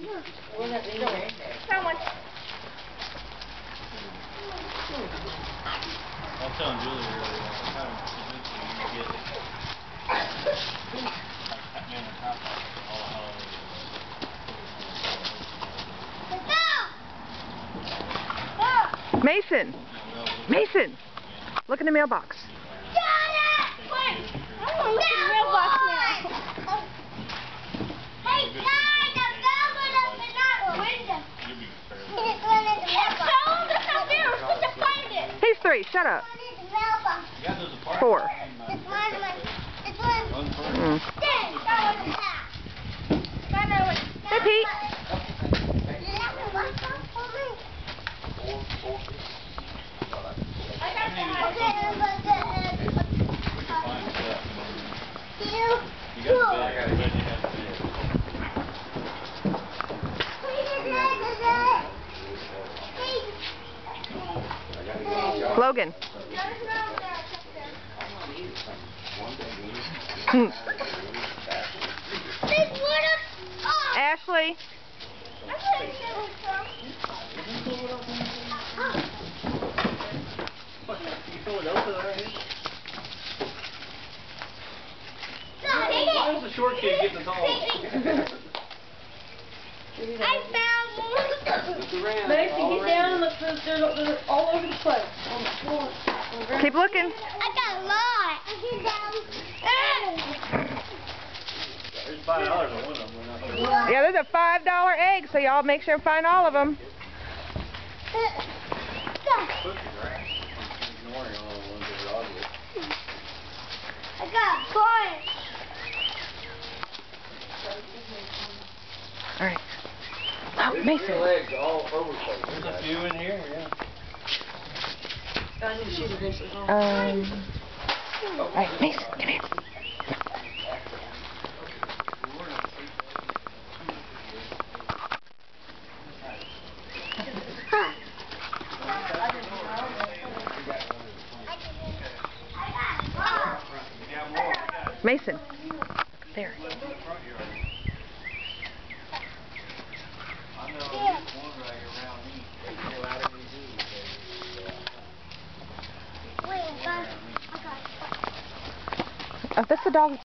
Found one. I was telling Julie earlier, I'm trying to convince you to get Batman and Top all the holidays. Mason! Mason! Look in the mailbox. Hey guys, the bell went up in that window. It's going in the mailbox. It's up there. We're supposed to find it. He's 3. Shut up. 4. It's one. Mm. Hey, Pete. Logan. Ashley. Why is the short kid getting the tall one? I found one. Mason, get down and look. They're all over the place. On the floor. Keep looking. I got a lot. There's $5 on one of them. We're not sure. Yeah, there's a $5 egg, so y'all make sure and find all of them. Ignoring all the ones that are obvious. I got a bunch. All right. Oh, Mason. There's a few in here, yeah. I need to shoot eventually. All right, Mason, come here. Mason. There. Oh, that's the dog.